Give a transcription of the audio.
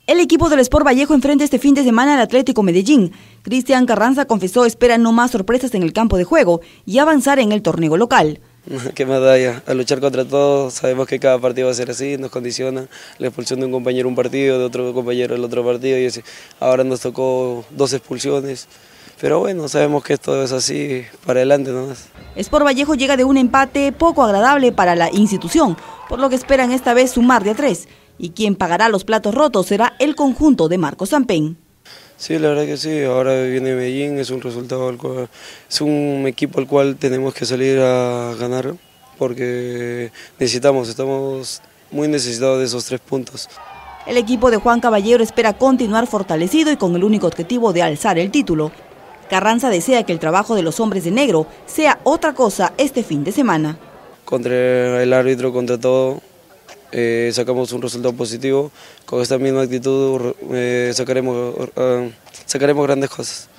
El equipo del Sport Vallejo enfrenta este fin de semana al Atlético Medellín. Cristian Carranza confesó espera no más sorpresas en el campo de juego y avanzar en el torneo local. Qué medalla, a luchar contra todos, sabemos que cada partido va a ser así, nos condiciona la expulsión de un compañero un partido, de otro compañero el otro partido, y así. Ahora nos tocó 2 expulsiones, pero bueno, sabemos que esto es así, para adelante nomás. Sport Vallejo llega de un empate poco agradable para la institución, por lo que esperan esta vez sumar de a 3, y quien pagará los platos rotos será el conjunto de Marcos Sampén. Sí, la verdad que sí, ahora viene Medellín, es un resultado es un equipo al cual tenemos que salir a ganar porque estamos muy necesitados de esos 3 puntos. El equipo de Juan Caballero espera continuar fortalecido y con el único objetivo de alzar el título. Carranza desea que el trabajo de los hombres de negro sea otra cosa este fin de semana. Contra el árbitro, contra todo, sacamos un resultado positivo. Con esta misma actitud sacaremos grandes cosas.